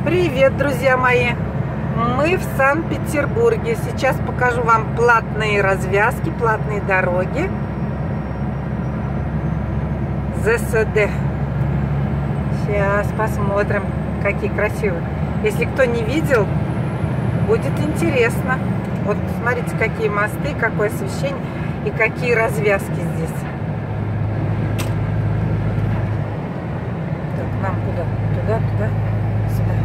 Привет, друзья мои! Мы в Санкт-Петербурге. Сейчас покажу вам платные развязки, платные дороги. ЗСД. Сейчас посмотрим, какие красивые. Если кто не видел, будет интересно. Вот смотрите, какие мосты, какое освещение и какие развязки здесь. Так, нам куда? Туда. Сюда.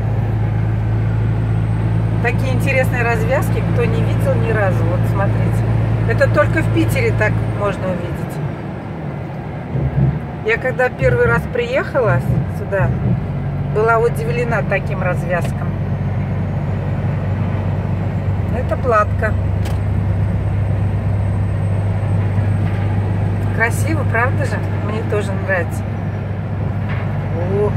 Такие интересные развязки, кто не видел ни разу. Вот смотрите. Это только в Питере так можно увидеть. Я когда первый раз приехала сюда, была удивлена таким развязкам. Это платка. Красиво, правда же? Мне тоже нравится. О!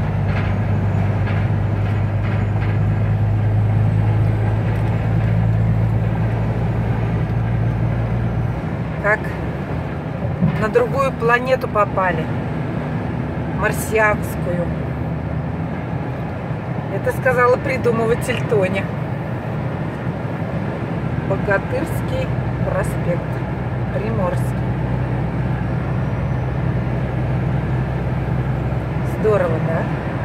Как на другую планету попали. Марсианскую. Это сказала придумыватель Тоня. Богатырский проспект. Приморский. Здорово, да?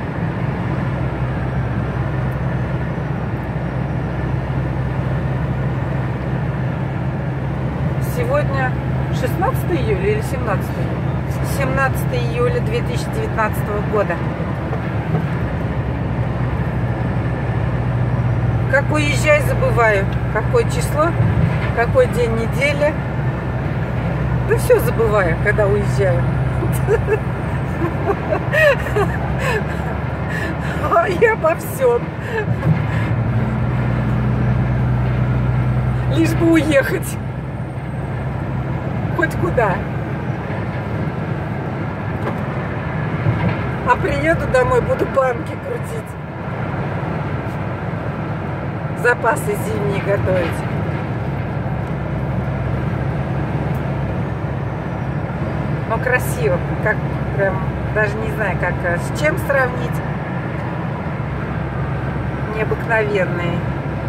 Сегодня 16 июля или 17 июля? 17 июля 2019 года. Как уезжай, забываю. Какое число, какой день недели. Да все забываю, когда уезжаю. Я обо всем. Лишь бы уехать. Хоть куда. А приеду домой, буду банки крутить. Запасы зимние готовить. Но красиво. Как прям, даже не знаю, как с чем сравнить. Необыкновенные.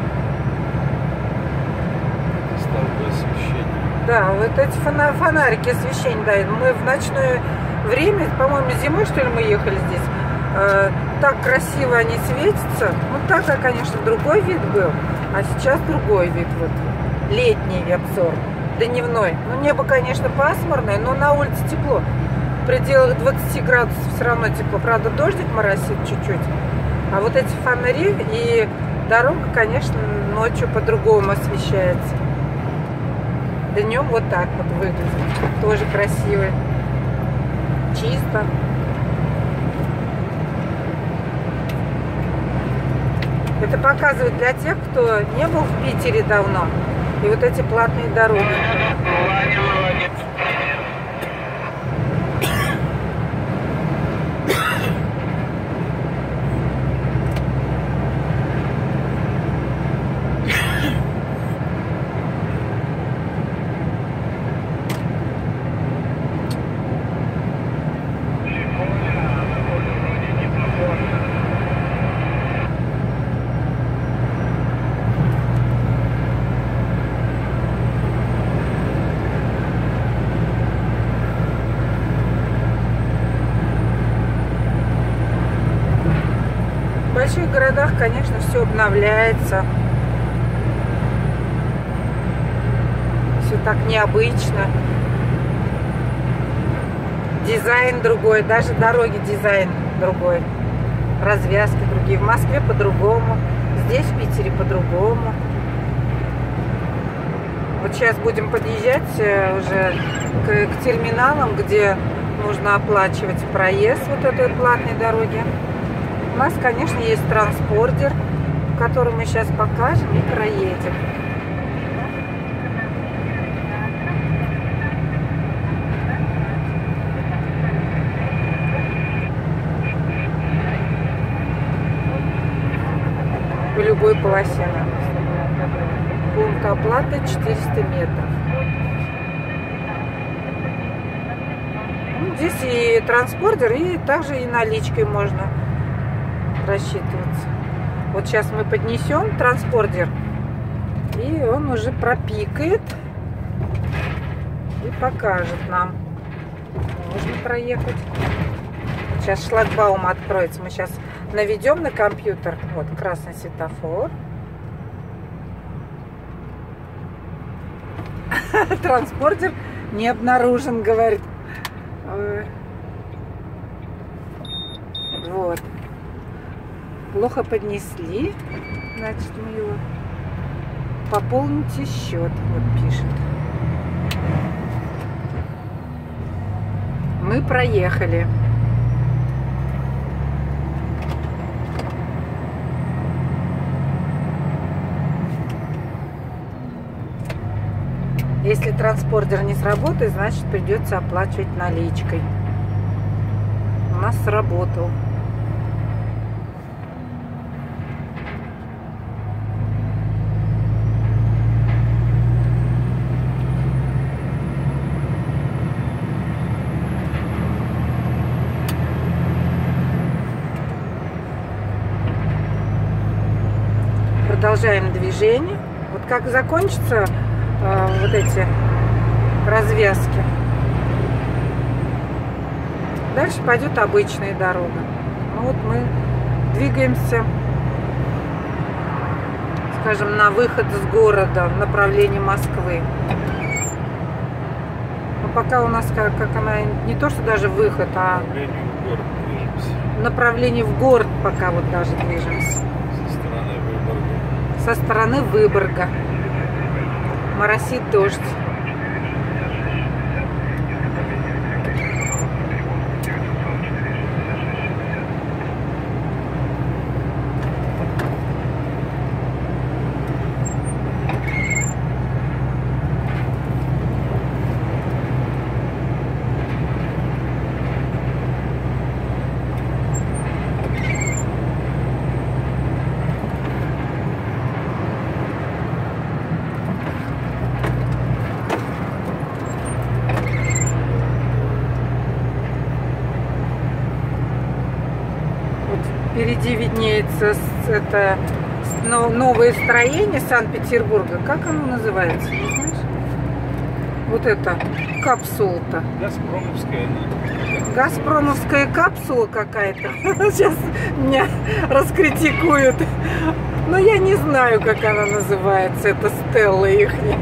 Да, вот эти фонарики освещения дают. Мы в ночное время, по-моему, зимой, что ли, мы ехали здесь, так красиво они светятся. Ну, тогда, конечно, другой вид был, а сейчас другой вид, вот, летний обзор, дневной. Ну, небо, конечно, пасмурное, но на улице тепло. В пределах 20 градусов все равно тепло. Правда, дождик моросит чуть-чуть. А вот эти фонари и дорога, конечно, ночью по-другому освещается. Днем вот так вот выглядит. Тоже красиво. Чисто. Это показывает для тех, кто не был в Питере давно. И вот эти платные дороги. В больших городах, конечно, все обновляется. Все так необычно. Дизайн другой, даже дороги дизайн другой. Развязки другие. В Москве по-другому. Здесь, в Питере, по-другому. Вот сейчас будем подъезжать уже к терминалам, где нужно оплачивать проезд вот этой платной дороги. У нас, конечно, есть транспортер, который мы сейчас покажем и проедем. По любой полосе. Пункт оплаты 400 метров. Здесь и транспортер, и также и наличкой можно рассчитываться. Вот сейчас мы поднесем транспортер, и он уже пропикает и покажет нам. Можно проехать. Сейчас шлагбаум откроется. Мы сейчас наведем на компьютер. Вот красный светофор. Транспортер не обнаружен, говорит. Вот. Плохо поднесли. Значит, мы его... Пополните счет. Вот пишет. Мы проехали. Если транспортер не сработает, значит придется оплачивать наличкой. У нас сработал. Продолжаем движение. Вот как закончится вот эти развязки, дальше пойдет обычная дорога. Ну вот мы двигаемся, скажем, на выход из города в направлении Москвы. Но пока у нас как она не то что даже выход, а направление в город пока вот даже движемся. Со стороны Выборга. Моросит дождь. Впереди виднеется это новое строение Санкт-Петербурга. Как оно называется, не знаешь? Вот это капсула-то. Газпромовская. Газпромовская капсула какая-то. Сейчас меня раскритикуют. Но я не знаю, как она называется. Это стелла ихняя.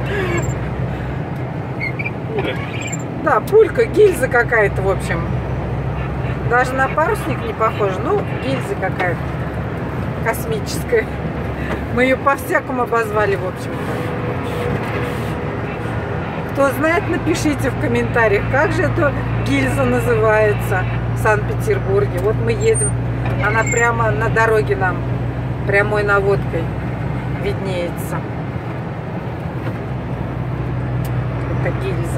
Пуля. Да, пулька, гильза какая-то, в общем. Даже на парусник не похоже. Ну, гильза какая-то космическая. Мы ее по-всякому обозвали, в общем-то. Кто знает, напишите в комментариях, как же эта гильза называется в Санкт-Петербурге. Вот мы едем, она прямо на дороге нам, прямой наводкой виднеется. Это гильза.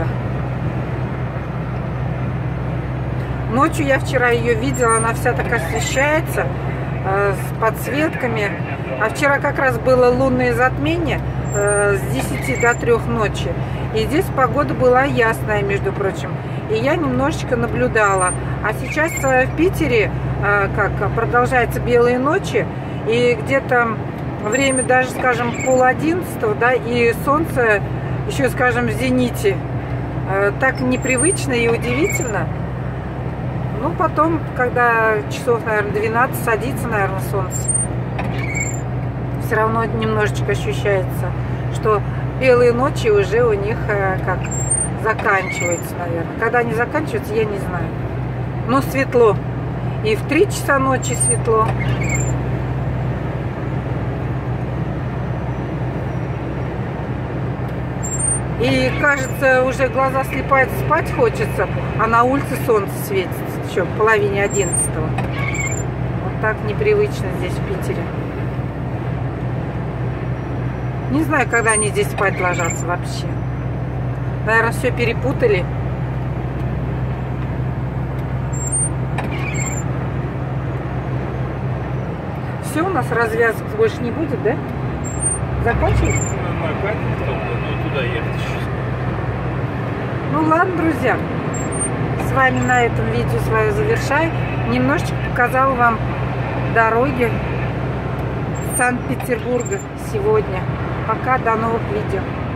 Ночью я вчера ее видела, она вся так освещается, с подсветками. А вчера как раз было лунное затмение с 10 до 3 ночи. И здесь погода была ясная, между прочим. И я немножечко наблюдала. А сейчас в Питере продолжаются белые ночи. И где-то время даже, скажем, 10:30, да, и солнце еще, скажем, в зените. Так непривычно и удивительно. Ну, потом, когда часов, наверное, 12, садится, наверное, солнце. Все равно немножечко ощущается, что белые ночи уже у них как заканчиваются, наверное. Когда они заканчиваются, я не знаю. Но светло. И в 3 часа ночи светло. И, кажется, уже глаза слепают, спать хочется, а на улице солнце светит еще в половине 11-го. Вот так непривычно здесь, в Питере. Не знаю, когда они здесь спать ложатся вообще. Наверное, все перепутали. Все, у нас развязок больше не будет, да? Закончилось? Туда ехать. Ну ладно, друзья. С вами на этом видео свое завершаю. Немножечко показала вам дороге Санкт-Петербурга сегодня. Пока, до новых видео.